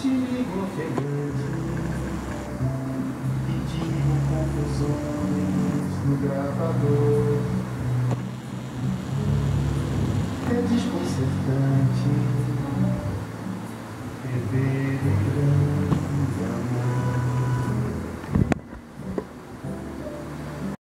te ligo ofegante e digo confusões no gravador. É desconcertante rever